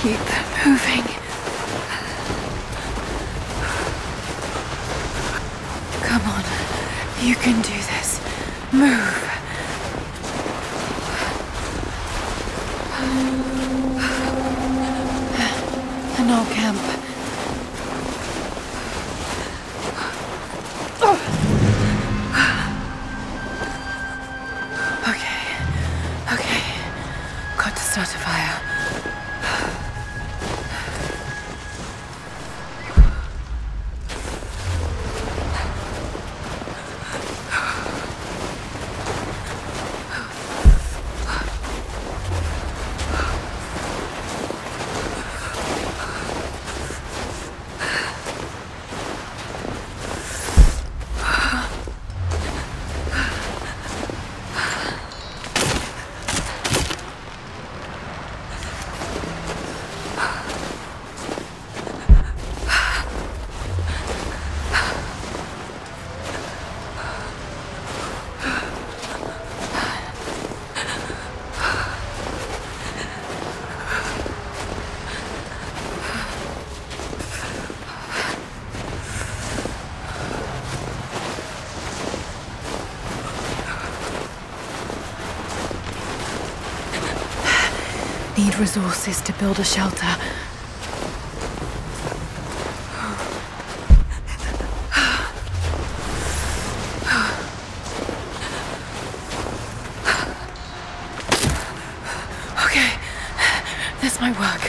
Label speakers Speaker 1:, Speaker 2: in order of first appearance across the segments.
Speaker 1: Keep moving. Come on. You can do this. Move. An old camp. Okay. Got to start a fire. Need resources to build a shelter. Okay, that's my work.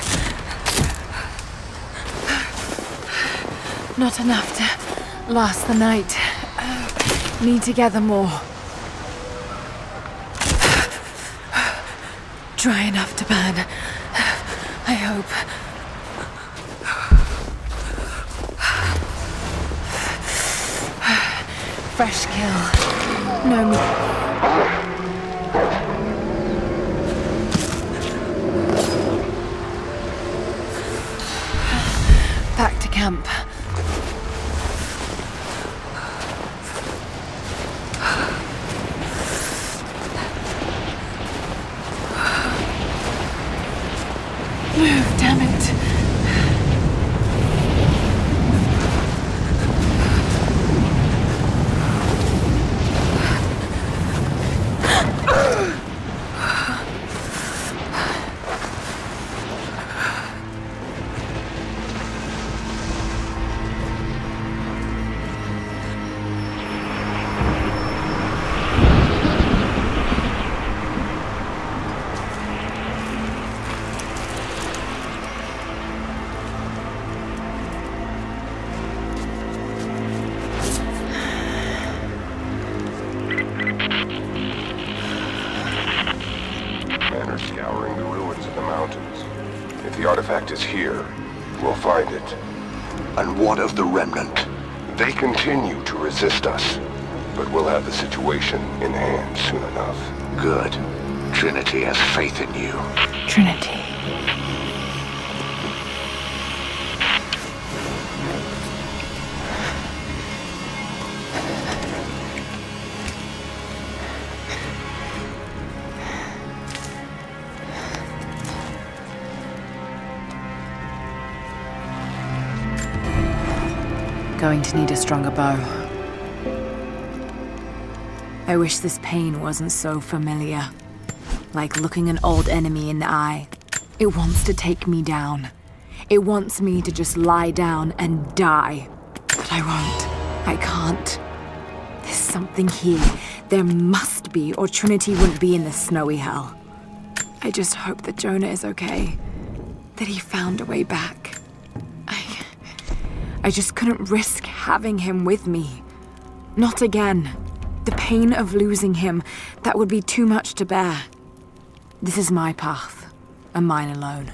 Speaker 1: Not enough to last the night. Need to gather more. Dry enough to burn. I hope. Fresh kill. No meat. Back to camp. Move, damn it.
Speaker 2: Scouring the ruins of the mountains. If the artifact is here, we'll find it.
Speaker 3: And what of the remnant?
Speaker 2: They continue to resist us, but we'll have the situation in hand soon enough.
Speaker 3: Good. Trinity has faith in you.
Speaker 1: Trinity. Going to need a stronger bow. I wish this pain wasn't so familiar. Like looking an old enemy in the eye. It wants to take me down. It wants me to just lie down and die. But I won't. I can't. There's something here. There must be, or Trinity wouldn't be in this snowy hell. I just hope that Jonah is okay. That he found a way back. I just couldn't risk having him with me. Not again. The pain of losing him, that would be too much to bear. This is my path, and mine alone.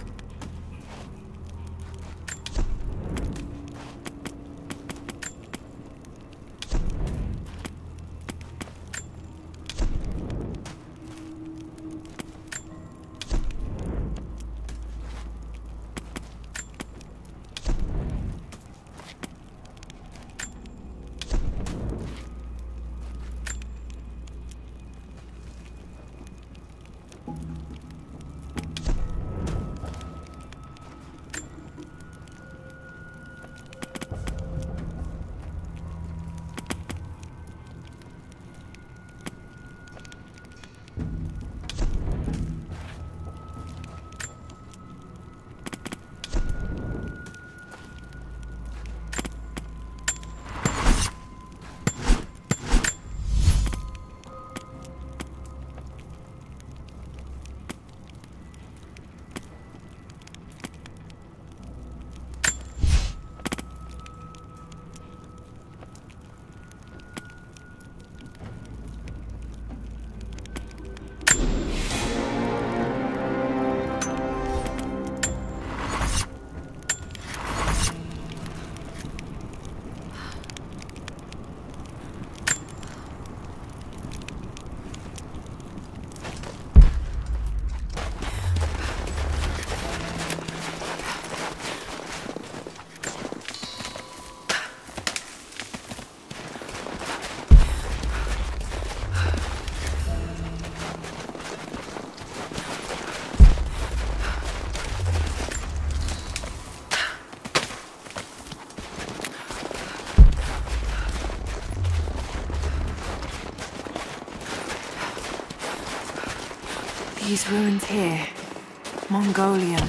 Speaker 1: These ruins here. Mongolian.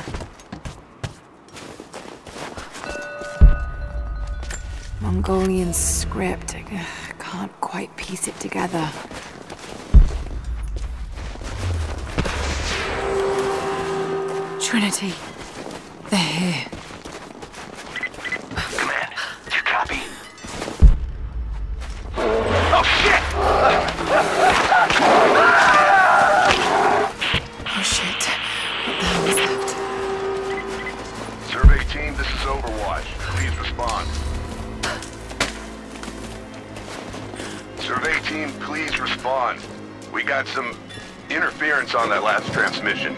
Speaker 1: Mongolian script. I can't quite piece it together. Trinity. They're here.
Speaker 3: Command, do you copy? Oh, shit!
Speaker 1: Oh shit. What the hell was that?
Speaker 2: Survey team, this is Overwatch. Please respond. Survey team, please respond. We got some interference on that last transmission.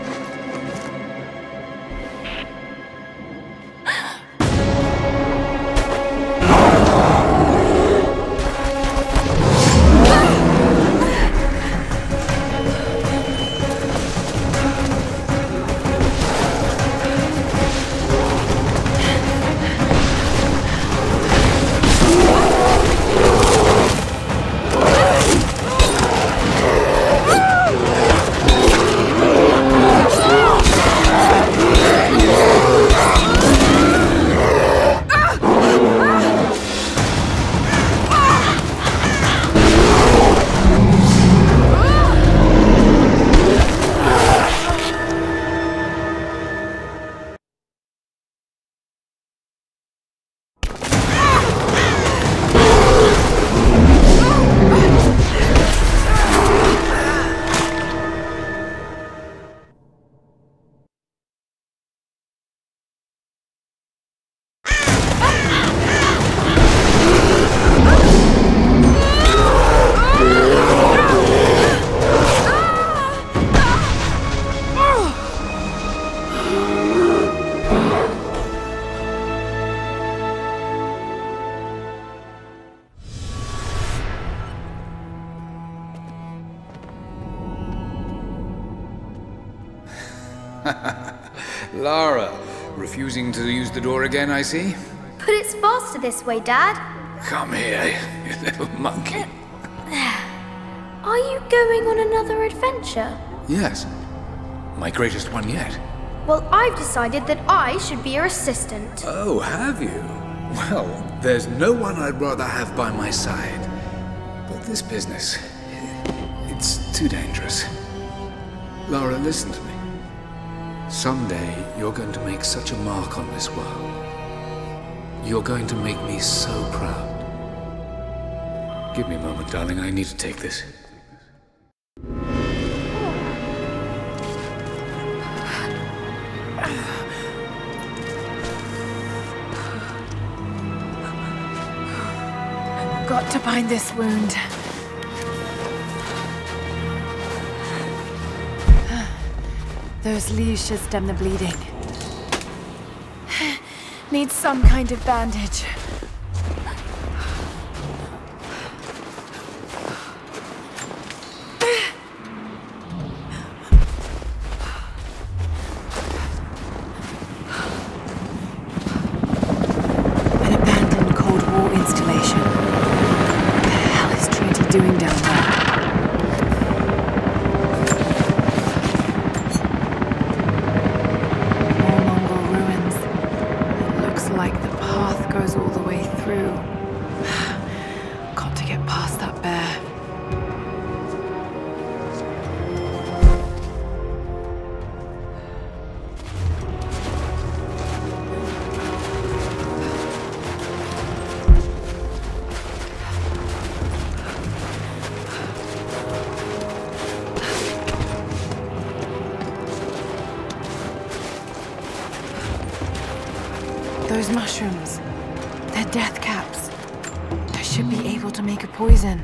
Speaker 4: Lara, refusing to use the door again, I see?
Speaker 5: But it's faster this way, Dad.
Speaker 4: Come here, you little monkey.
Speaker 5: Are you going on another adventure?
Speaker 4: Yes, my greatest one yet.
Speaker 5: Well, I've decided that I should be your assistant.
Speaker 4: Oh, have you? Well, there's no one I'd rather have by my side. But this business, it's too dangerous. Lara, listen to me. Someday, you're going to make such a mark on this world. You're going to make me so proud. Give me a moment, darling. I need to take this.
Speaker 1: Got to bind this wound. Those leaves should stem the bleeding. Need some kind of bandage. An abandoned Cold War installation. What the hell is Trinity doing down there? Like the path goes all the way through. Got to get past that bear. Those mushrooms, they're death caps. I should be able to make a poison.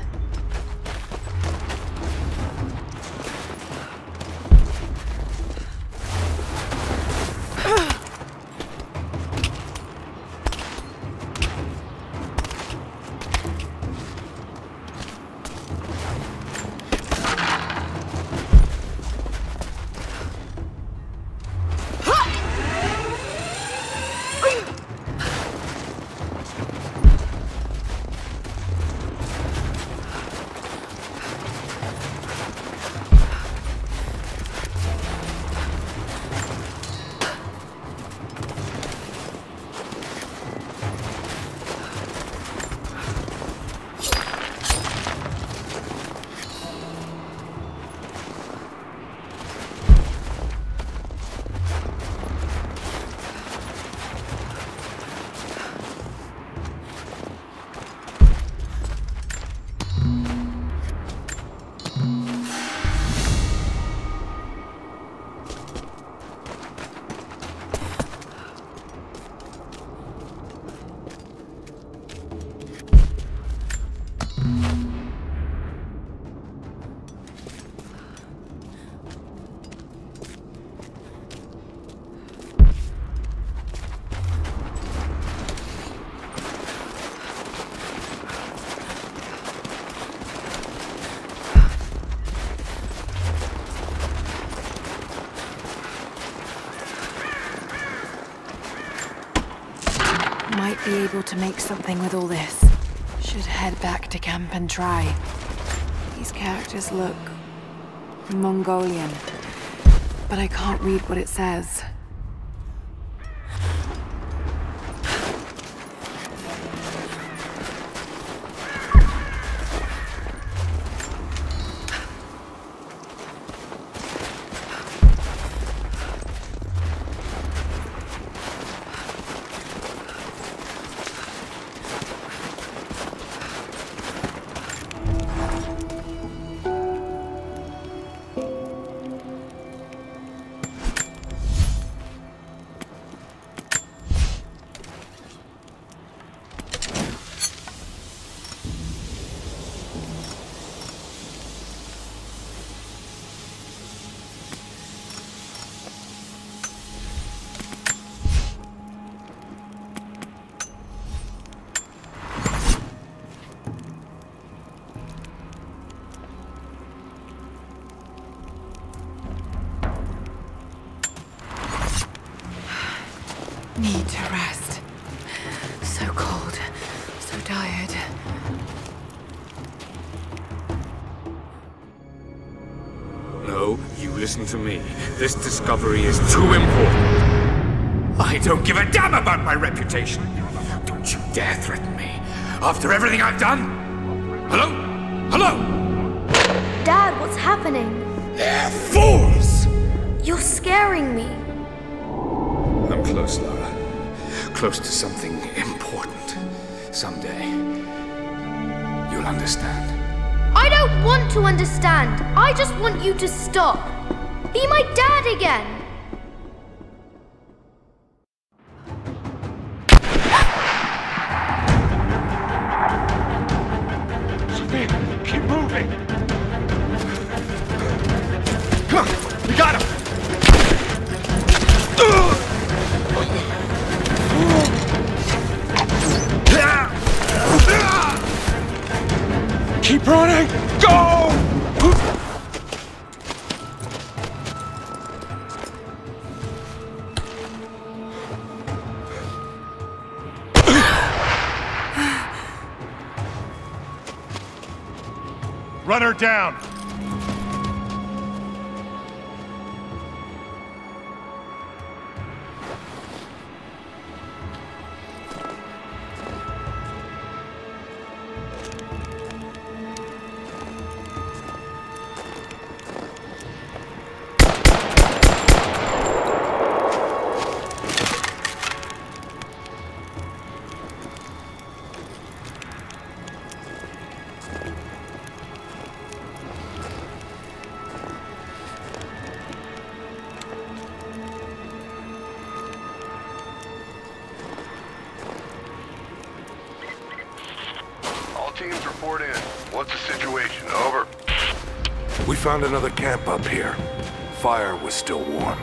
Speaker 1: might be able to make something with all this. Should head back to camp and try. These characters look Mongolian, but I can't read what it says. Need to rest. So cold, so tired.
Speaker 4: No, you listen to me. This discovery is too important. I don't give a damn about my reputation. Don't you dare threaten me. After everything I've done? Hello? Hello?
Speaker 5: Dad, what's happening?
Speaker 4: They're fools!
Speaker 5: You're scaring me.
Speaker 4: I'm close, Lara. Close to something important. Someday, you'll understand.
Speaker 5: I don't want to understand. I just want you to stop. Be my dad again.
Speaker 3: Sophia, keep moving. Come on, we got him. Keep running! Go! Run her down!
Speaker 2: Teams report in. What's the situation? Over.
Speaker 6: We found another camp up here. Fire was still warm.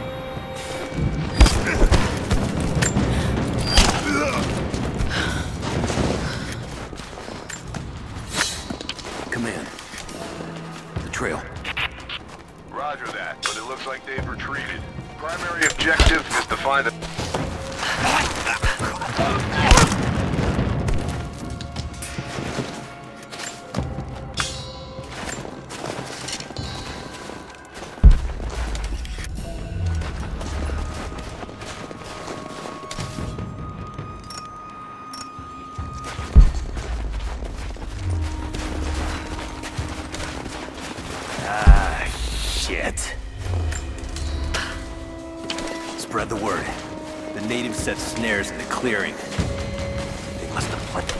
Speaker 7: Command. The trail.
Speaker 2: Roger that, but it looks like they've retreated. Primary objective is to find the...
Speaker 7: Shit. Spread the word. The natives set snares in the clearing. They must have planted.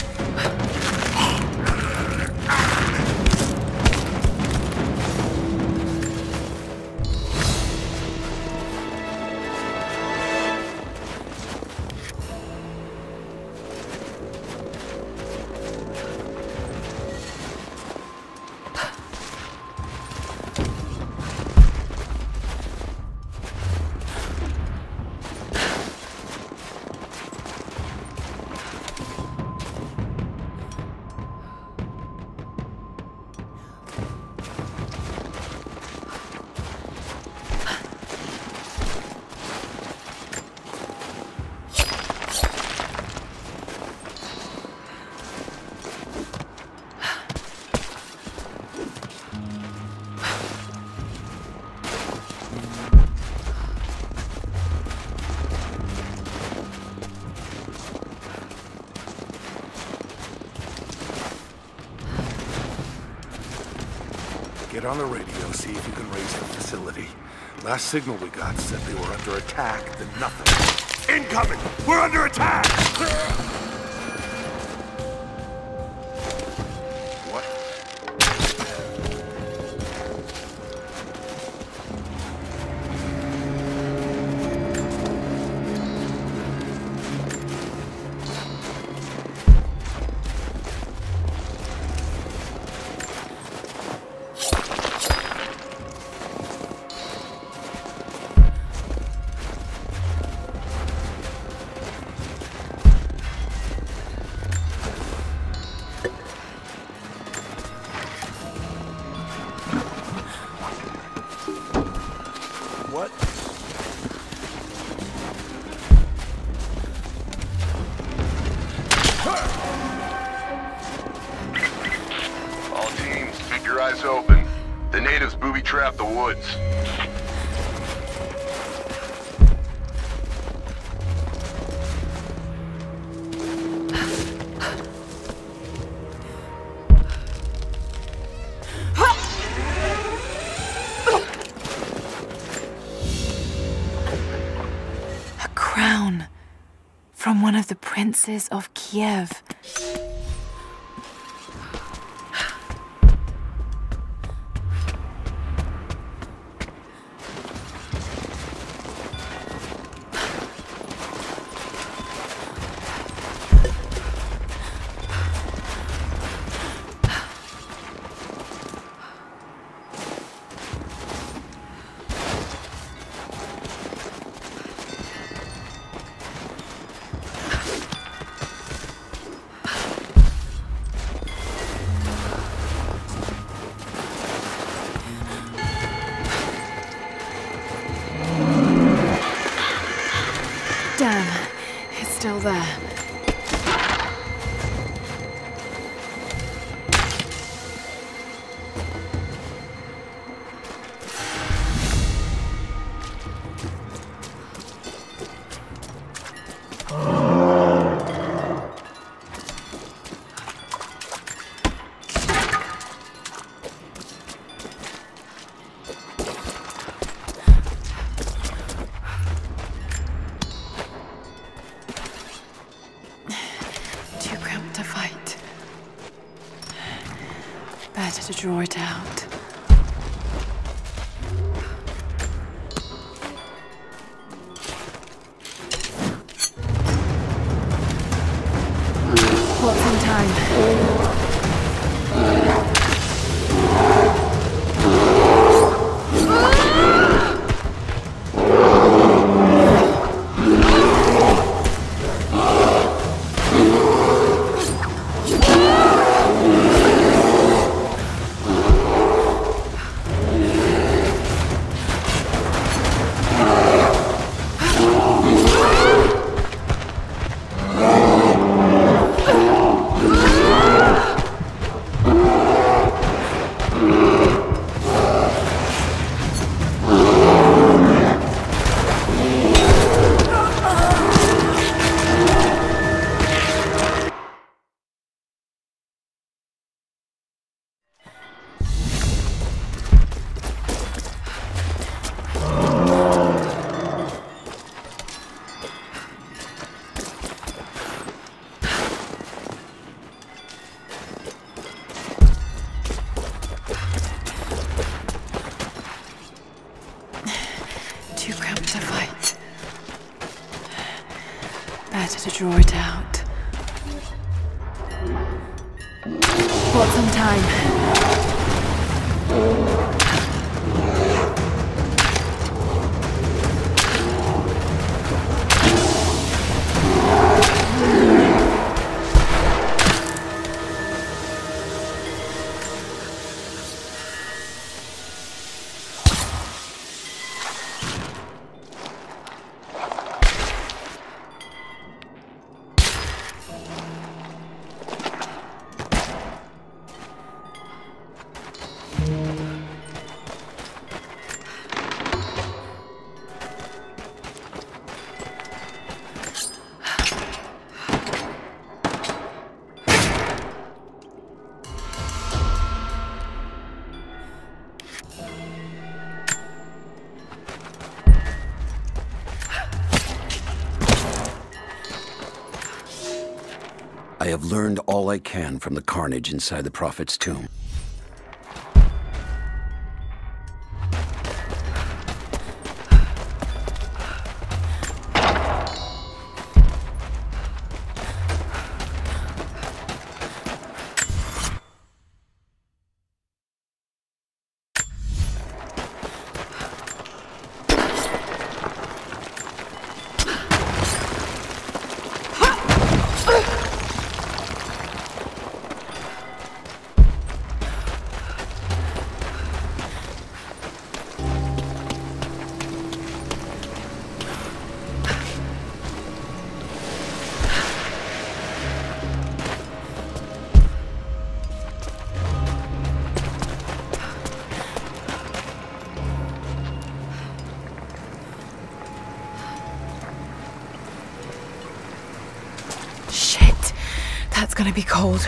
Speaker 6: Get on the radio, see if you can raise the facility. Last signal we got said they were under attack, then nothing.
Speaker 3: Incoming! We're under attack!
Speaker 6: What? What?
Speaker 2: All teams, keep your eyes open. The natives booby-trapped the woods.
Speaker 1: Crown from one of the princes of Kiev. Damn, it's still there. To fight. Better to draw it out. What's in time? Too cramped to fight. Better to draw it out. What's in time?
Speaker 8: have learned all I can from the carnage inside the Prophet's tomb.
Speaker 1: That's gonna be cold.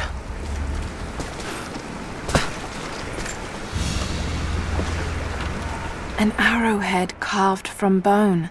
Speaker 1: An arrowhead carved from bone.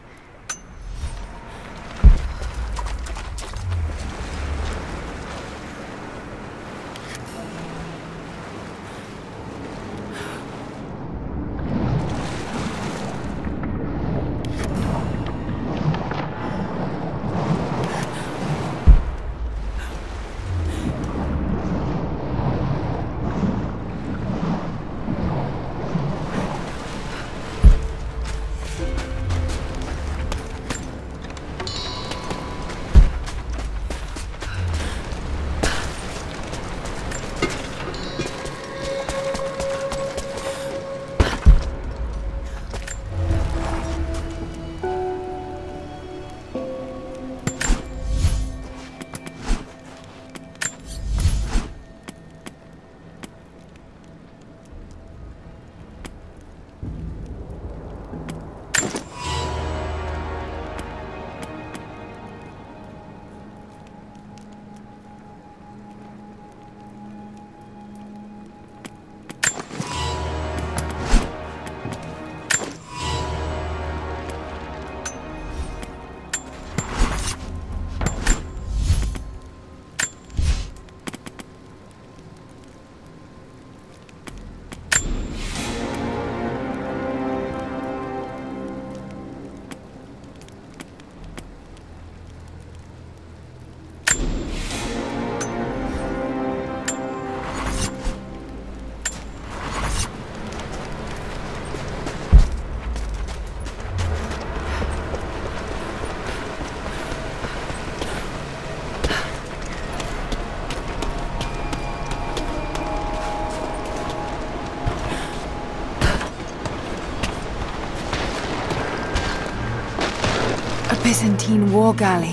Speaker 1: Byzantine war galley.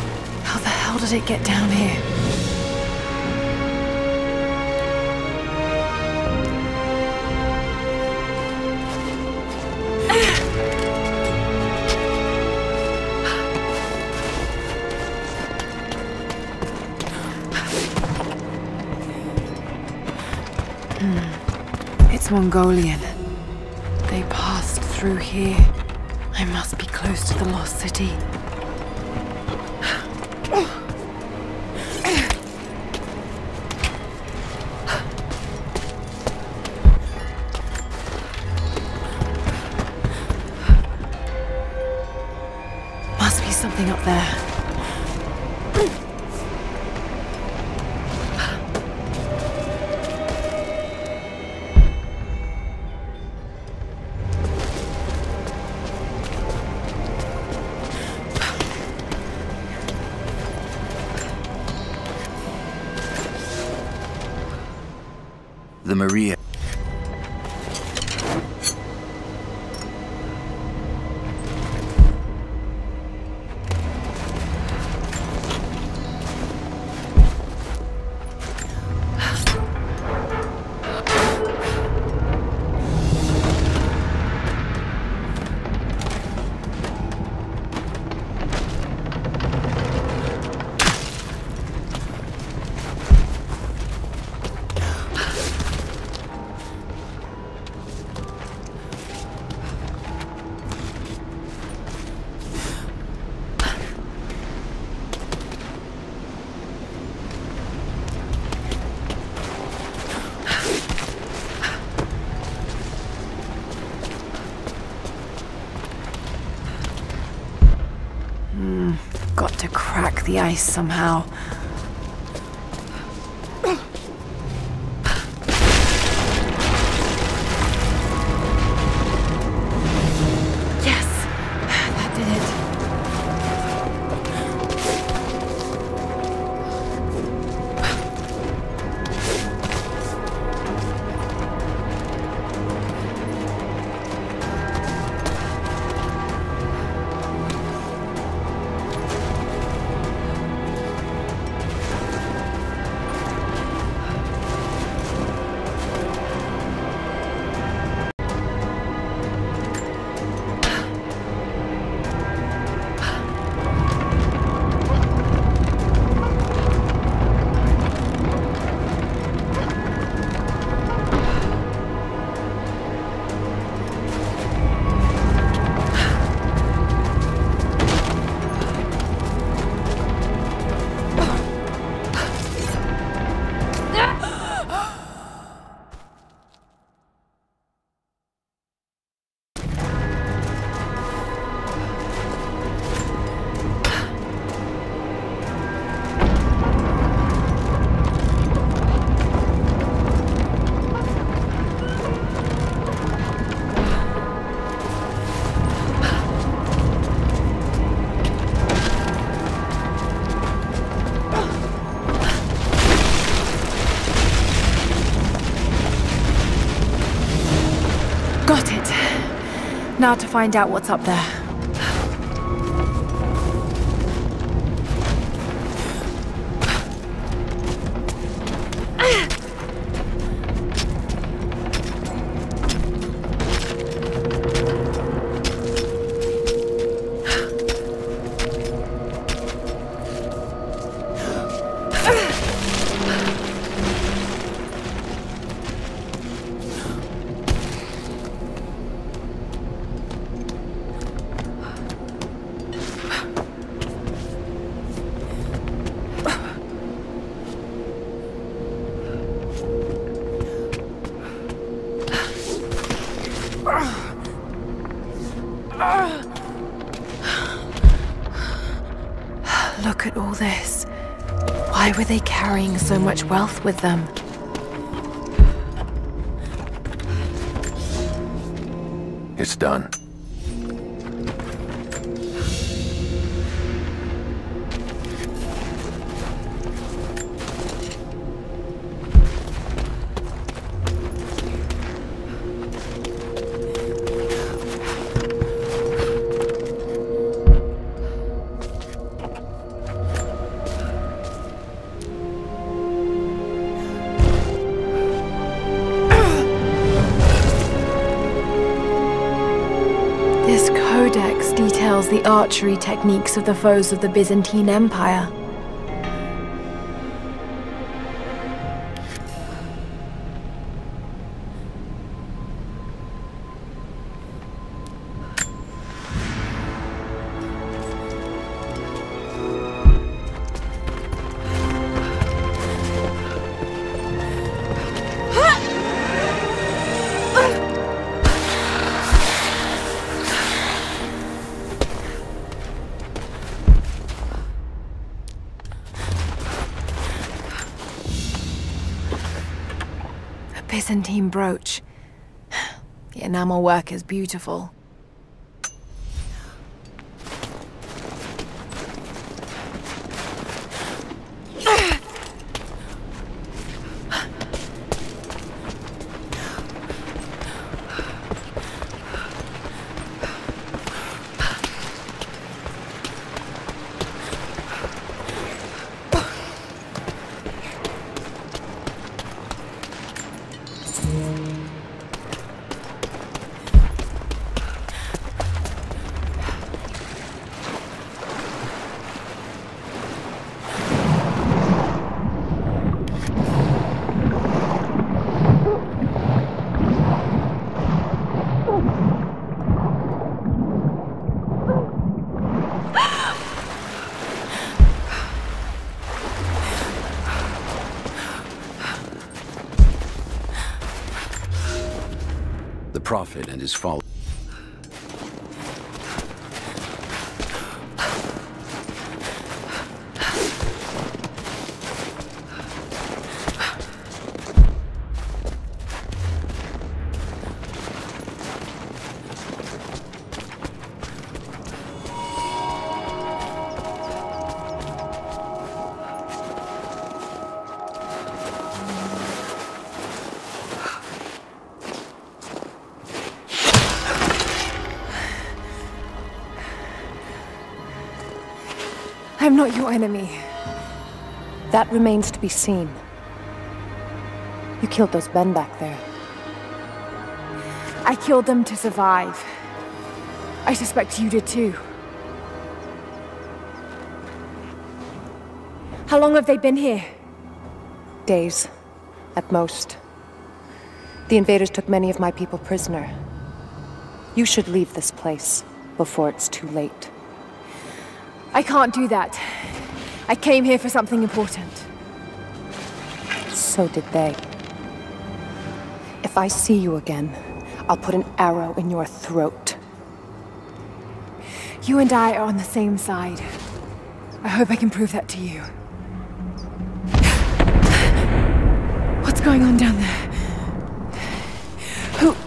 Speaker 1: How the hell did it get down here? It's Mongolian. They passed through here. I must be close to the lost city. Must be something up there.
Speaker 7: The Maria.
Speaker 1: got to crack the ice somehow. Got it. Now to find out what's up there. Look at all this. Why were they carrying so much wealth with them?
Speaker 2: It's done.
Speaker 1: This codex details the archery techniques of the foes of the Byzantine Empire. Byzantine brooch. The enamel work is beautiful.
Speaker 8: The Prophet and his followers.
Speaker 1: I'm not your enemy.
Speaker 9: That remains to be seen. You killed those men back there.
Speaker 1: I killed them to survive. I suspect you did too. How long have they been here?
Speaker 9: Days, at most. The invaders took many of my people prisoner. You should leave this place before it's too late.
Speaker 1: I can't do that. I came here for something important.
Speaker 9: So did they. If I see you again, I'll put an arrow in your throat.
Speaker 1: You and I are on the same side. I hope I can prove that to you. What's going on down there? Who?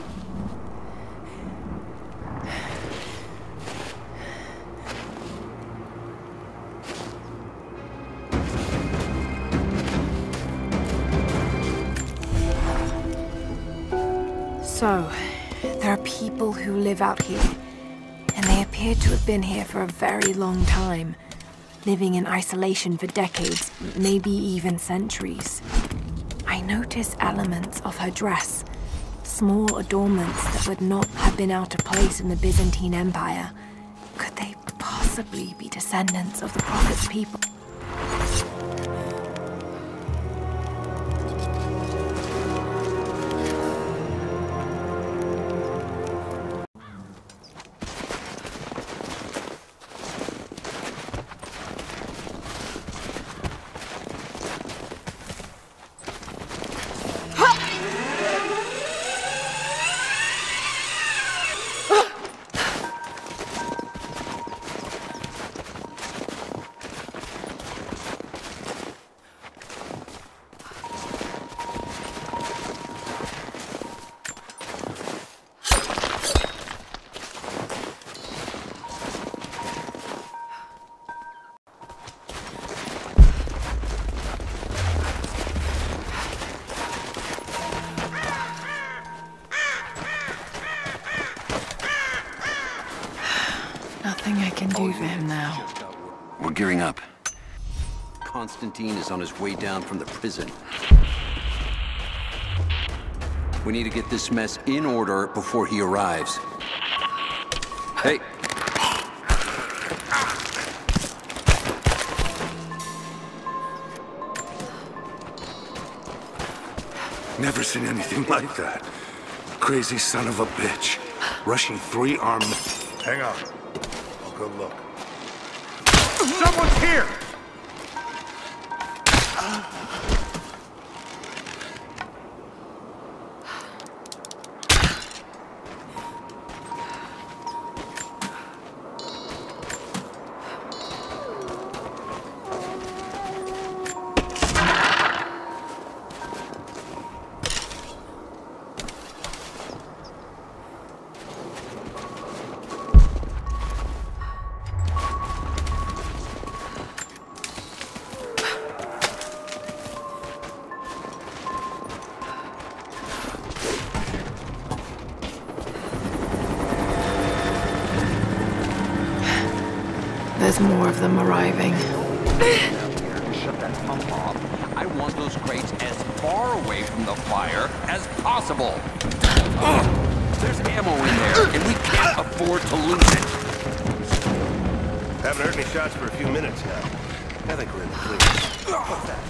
Speaker 1: So, there are people who live out here, and they appear to have been here for a very long time, living in isolation for decades, maybe even centuries. I notice elements of her dress, small adornments that would not have been out of place in the Byzantine Empire. Could they possibly be descendants of the Prophet's people? Nothing I can do for him now.
Speaker 8: We're gearing up. Constantine is on his way down from the prison. We need to get this mess in order before he arrives. Hey!
Speaker 6: Never seen anything like that. Crazy son of a bitch. Rushing 3 armed men. Hang on. I'll go look. Someone's here!
Speaker 1: There's more of them arriving.
Speaker 7: Shut that pump off. I want those crates as far away from the fire as possible. There's ammo in there, and we can't afford to lose it.
Speaker 3: Haven't heard any shots for a few minutes now. I think we're in the clear. What's that?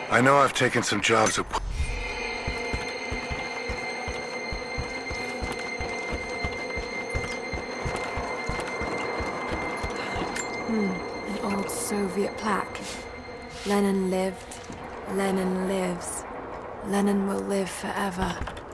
Speaker 6: I know I've taken some jobs at...
Speaker 1: An old Soviet plaque. Lenin lived, Lenin lives. Lenin will live forever.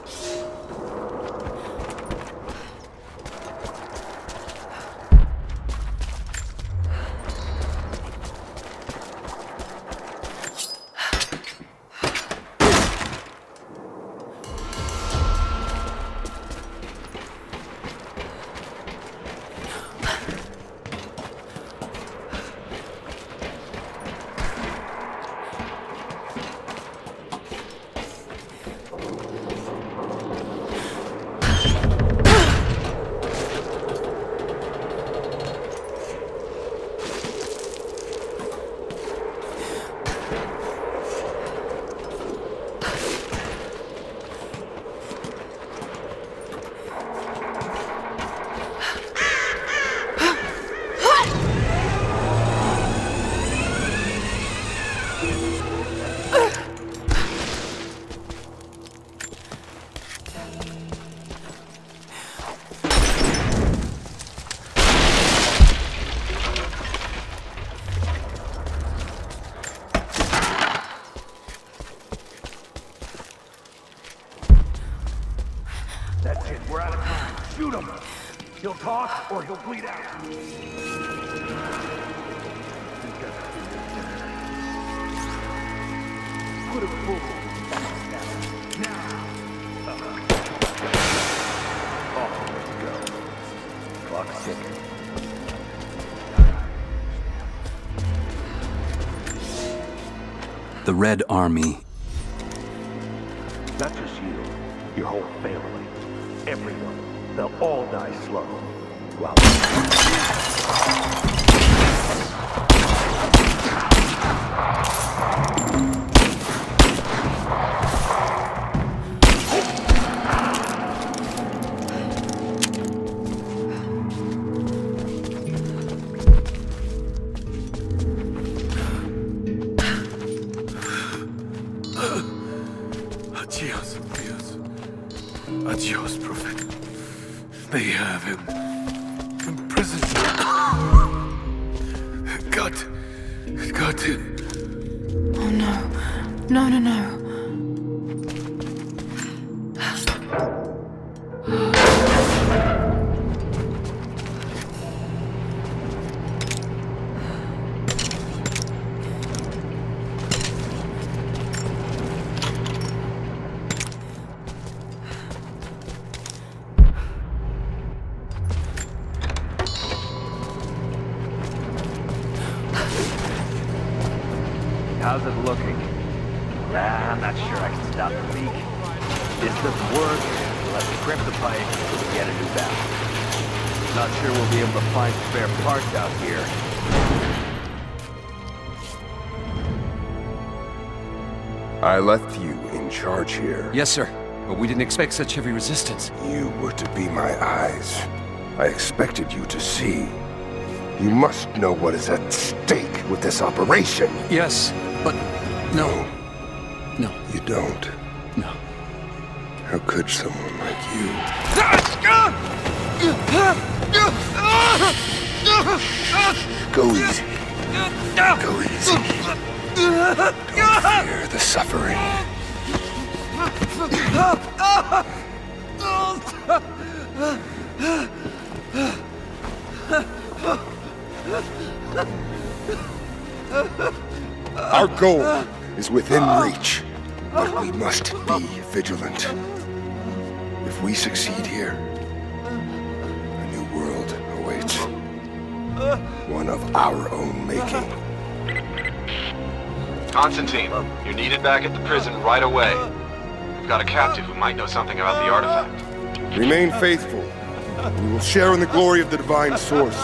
Speaker 3: That's it, we're out of time. Shoot him! He'll talk or he'll bleed out. Put him full. Now. Oh, let's go. Clock's ticking.
Speaker 8: The Red Army.
Speaker 3: Not just you, your whole family, everyone. They'll all die slow. Wow.
Speaker 6: Adios, adios. Adios, Prophet. They have him imprisoned. Got him.
Speaker 1: Oh no. No, no, no.
Speaker 3: How's it looking? I'm not sure I can stop the leak. This doesn't work. We'll have to crimp the pipe and get a new valve. Not sure we'll be able to find spare parts out here.
Speaker 2: I left you in charge here.
Speaker 8: Yes, sir. But we didn't expect such heavy resistance.
Speaker 2: You were to be my eyes. I expected you to see. You must know what is at stake with this operation.
Speaker 8: Yes, but no. No.
Speaker 2: You don't.
Speaker 8: No.
Speaker 2: How could someone like you? Go easy. Go easy. Don't fear the suffering. Our goal is within reach, but we must be vigilant. If we succeed here, a new world awaits. One of our own making.
Speaker 10: Constantine, you're needed back at the prison right away. We've got a captive who might know something about the artifact.
Speaker 2: Remain faithful. We will share in the glory of the divine source.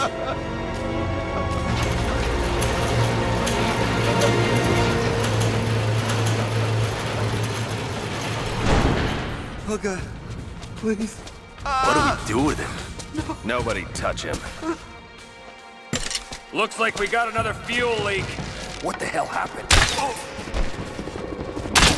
Speaker 6: Oh God, please.
Speaker 3: What do we do with him? No. Nobody touch him.
Speaker 10: Looks like we got another fuel leak.
Speaker 3: What the hell happened?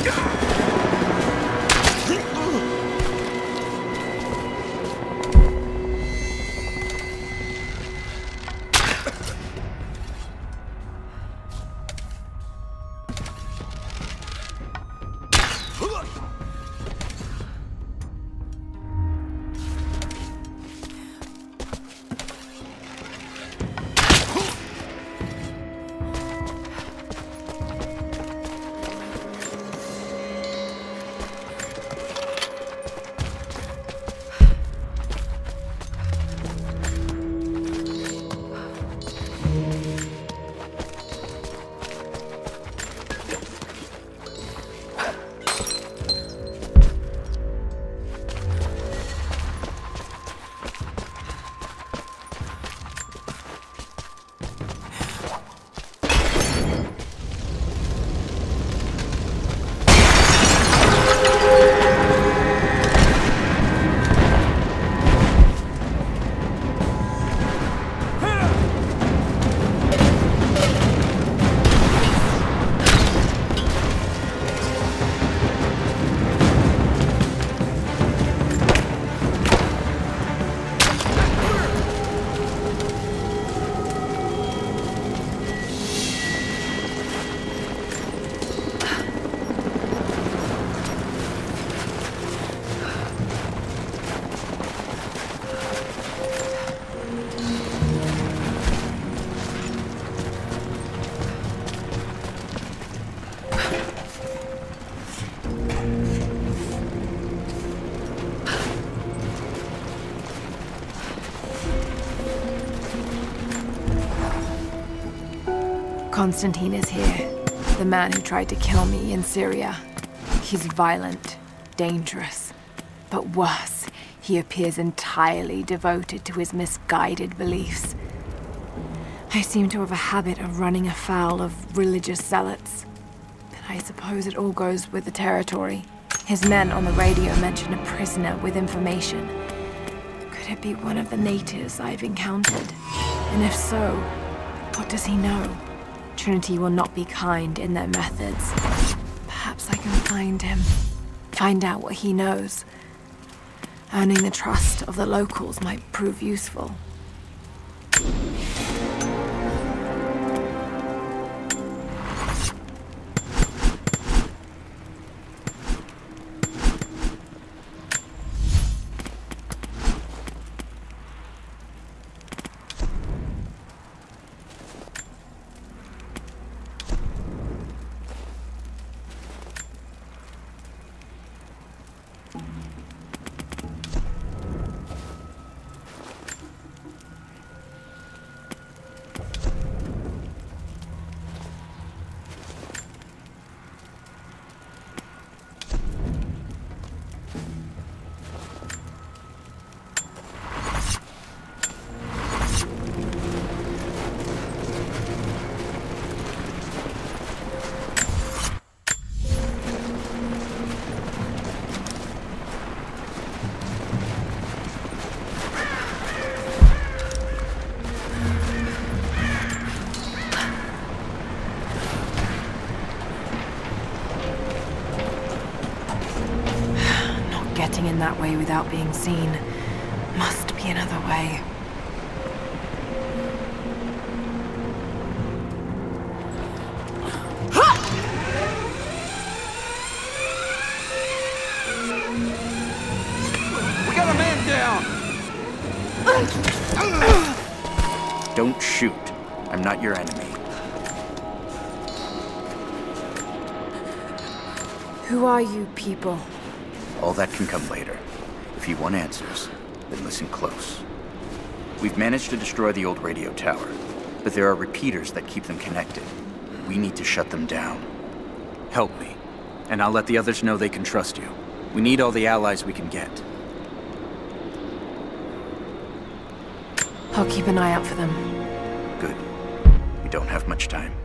Speaker 1: Constantine is here. The man who tried to kill me in Syria. He's violent, dangerous. But worse, he appears entirely devoted to his misguided beliefs. I seem to have a habit of running afoul of religious zealots. But I suppose it all goes with the territory. His men on the radio mentioned a prisoner with information. Could it be one of the natives I've encountered? And if so, what does he know? Trinity will not be kind in their methods. Perhaps I can find him. Find out what he knows. Earning the trust of the locals might prove useful. In that way without being seen. Must be another way.
Speaker 7: We got a man down!
Speaker 11: Don't shoot. I'm not your enemy.
Speaker 1: Who are you people?
Speaker 11: All that can come later. If you want answers, then listen close. We've managed to destroy the old radio tower, but there are repeaters that keep them connected. We need to shut them down. Help me, and I'll let the others know they can trust you. We need all the allies we can get.
Speaker 1: I'll keep an eye out for them.
Speaker 11: Good. We don't have much time.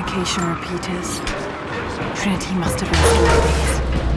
Speaker 1: communication repeaters. Trinity must have installed these.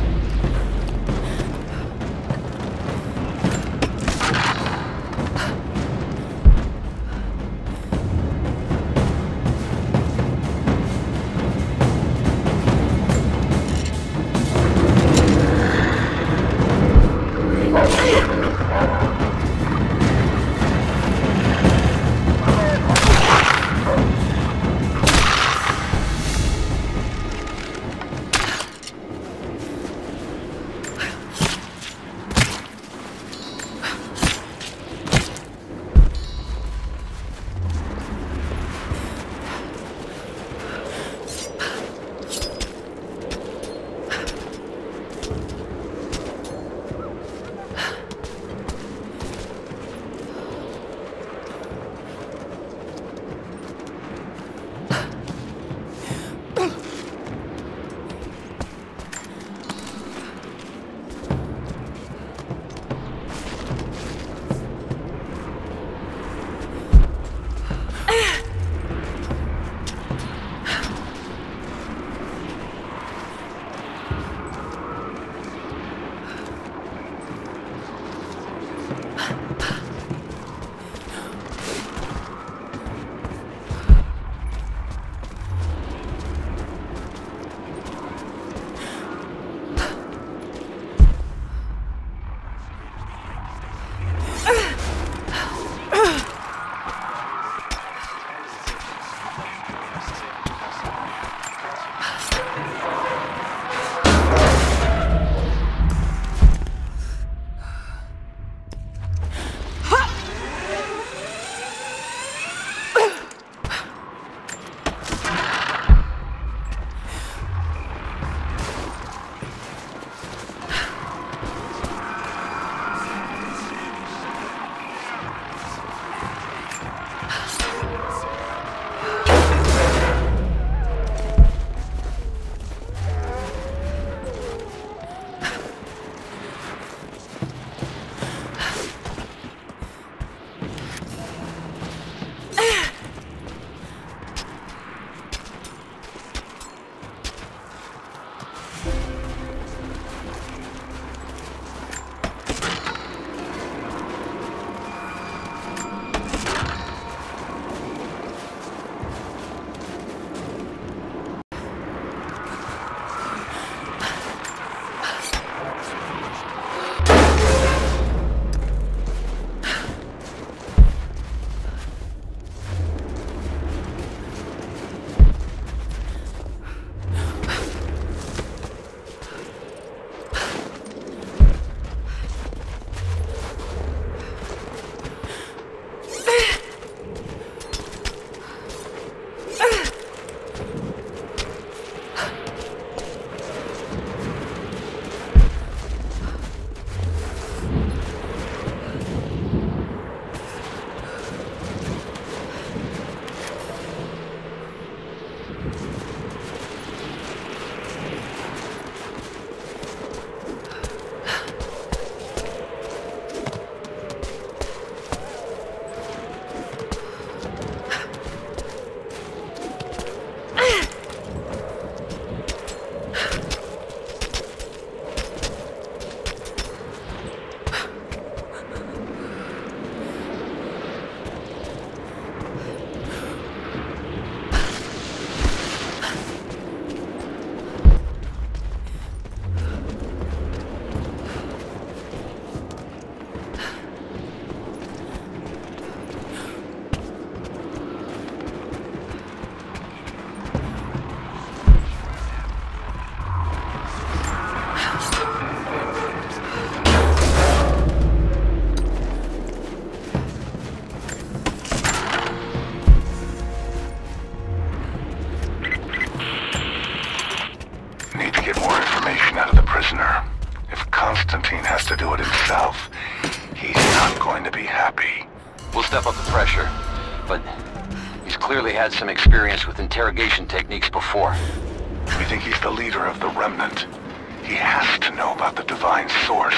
Speaker 8: Had some experience with interrogation techniques before.
Speaker 6: We think he's the leader of the Remnant. He has to know about the Divine Source.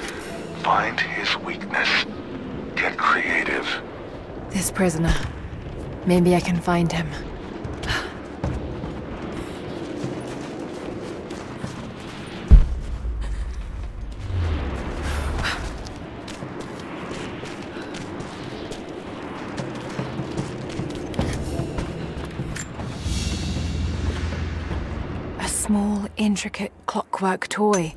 Speaker 6: Find his weakness. Get creative.
Speaker 1: This prisoner. Maybe I can find him. small, intricate clockwork toy.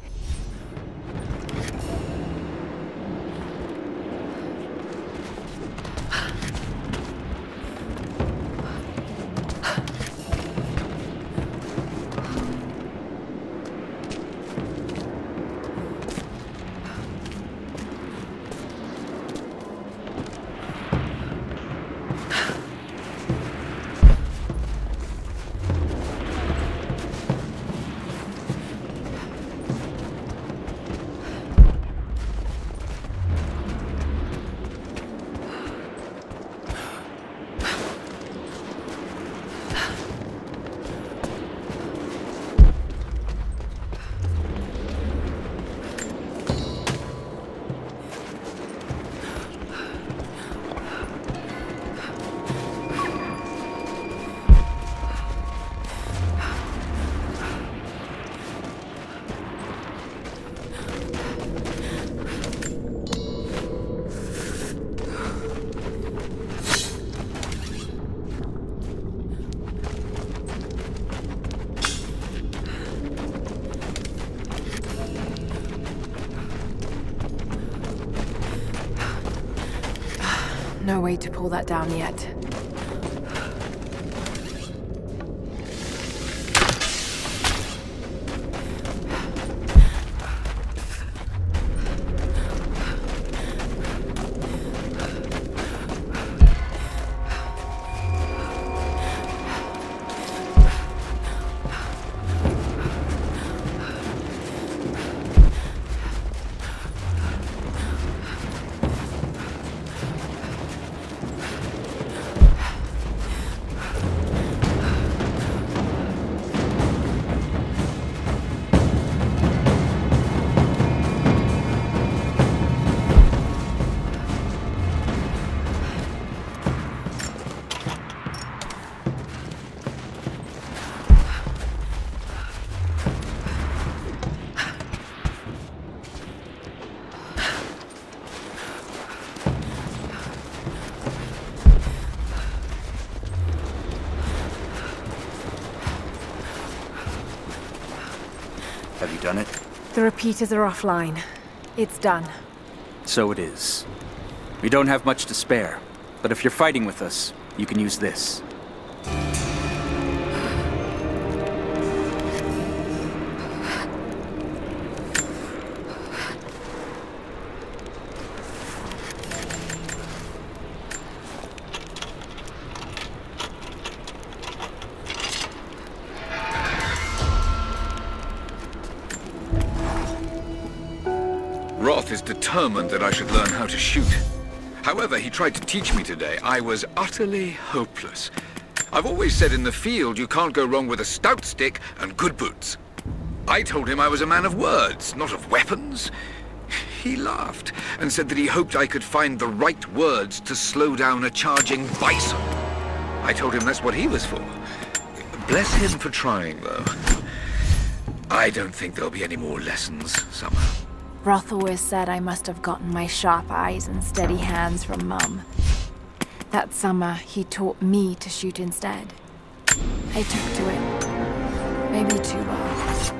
Speaker 1: No way to pull that down yet.
Speaker 11: Have you done it?
Speaker 1: The repeaters are offline. It's done.
Speaker 11: So it is. We don't have much to spare, but if you're fighting with us, you can use this.
Speaker 4: Roth is determined that I should learn how to shoot. However, he tried to teach me today. I was utterly hopeless. I've always said in the field you can't go wrong with a stout stick and good boots. I told him I was a man of words, not of weapons. He laughed and said that he hoped I could find the right words to slow down a charging bison. I told him that's what he was for. Bless him for trying, though. I don't think there'll be any more lessons, Summer.
Speaker 1: Roth always said I must have gotten my sharp eyes and steady hands from Mum. That summer, he taught me to shoot instead. I took to it. Maybe too well.